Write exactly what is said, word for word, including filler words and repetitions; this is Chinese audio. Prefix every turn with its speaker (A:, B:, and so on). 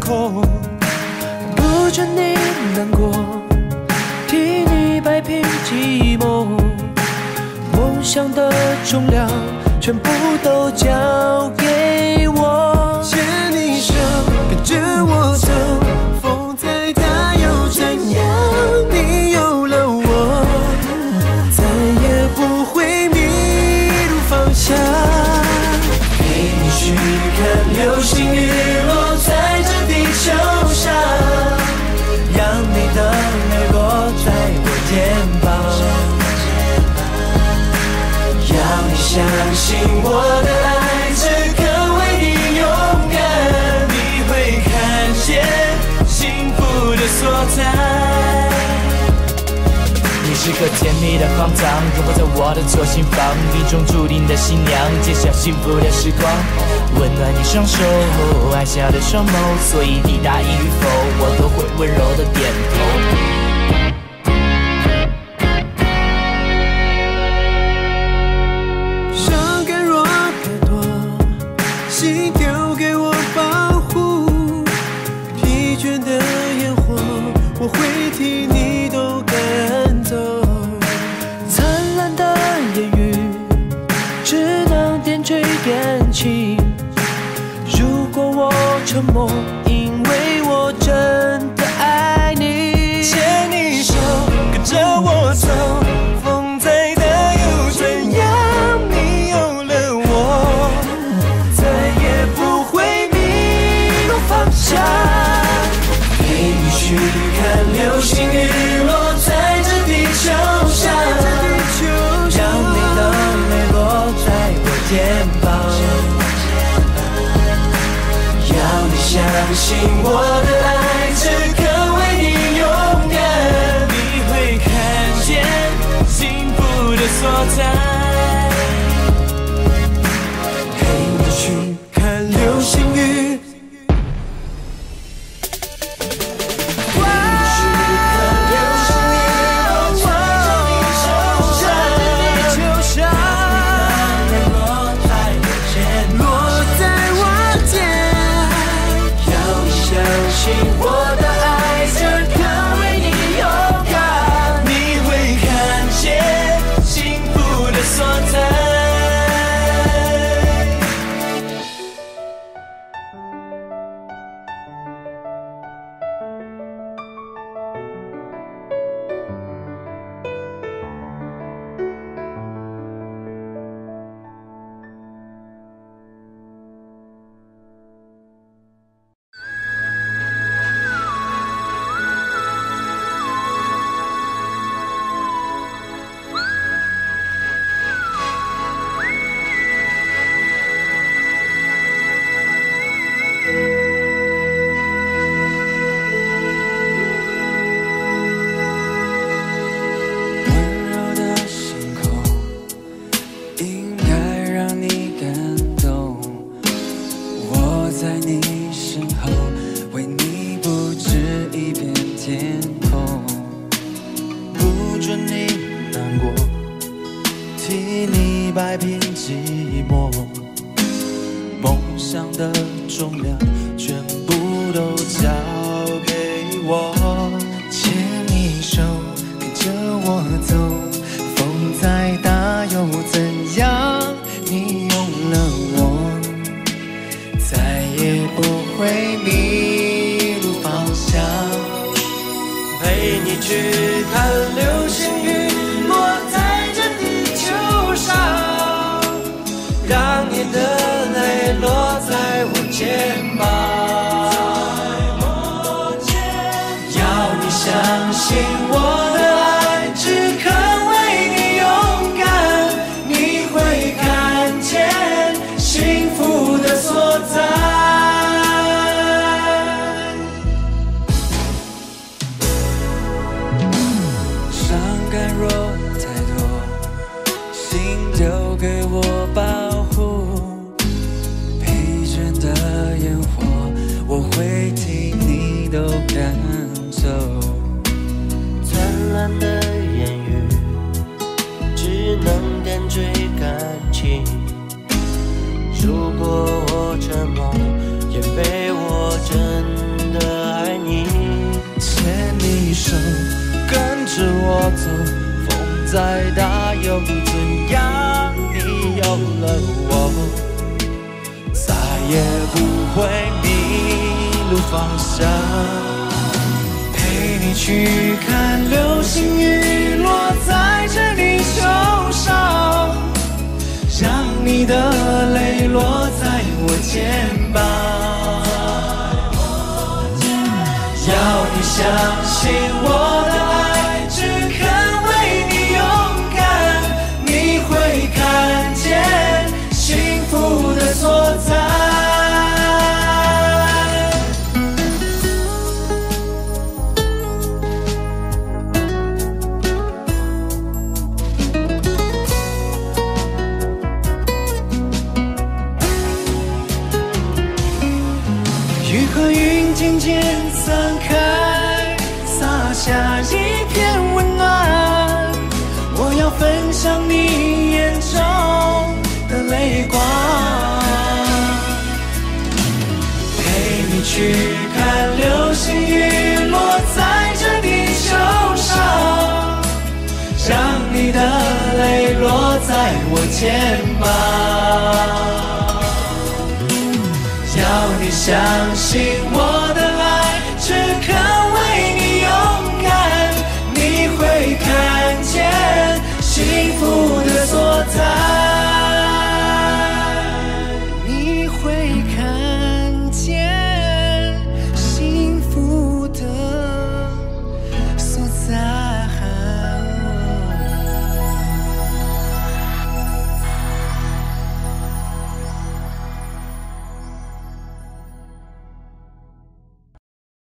A: 空，不准你难过，替你摆平寂寞，梦想的重量全部都交给我，牵你手，跟着我走，风再大又怎样？你有了我，再也不会迷路方向。陪你去看流星雨落在这地球上，让你的泪落在我肩膀。要你相信我的爱只肯为你勇敢，你会看见幸福的所在。
B: 你是个甜蜜的荒唐，融化在我的左心房，命中注定的新娘，接下幸福的时光，温暖你双手，爱笑的双眸，所以你答应与否，我都会温柔的点头。
A: 心丢给我保护，疲倦的烟火我会替你都赶走，灿烂的言语只能点缀感情，如果我沉默，因为我真的爱你，牵你手，跟着我走，风再大又怎样？你有了我，不会迷路方向，陪你去看流星雨落在这地球上，让你的泪落在我肩膀。要你相信我的爱只肯为你勇敢，你会看见幸福的所在。流星雨，陪你去看流星雨落在这地球上，落在我肩，落在我肩。要你相信我的爱只肯为你勇敢，你会看见幸福的所在。 再大又怎样？你有了我，再也不会迷路方向。陪你去看流星雨落在这地球上，让你的泪落在我肩膀。要你相信我的爱只肯为你勇敢，你会看见幸福的所在。雨和云渐渐散开，洒下一片温暖。我要分享你眼中的泪光，陪你去看流星雨落在这地球上，让你的泪落在我肩膀。要你相信我的爱只肯为你勇敢，你会看见幸福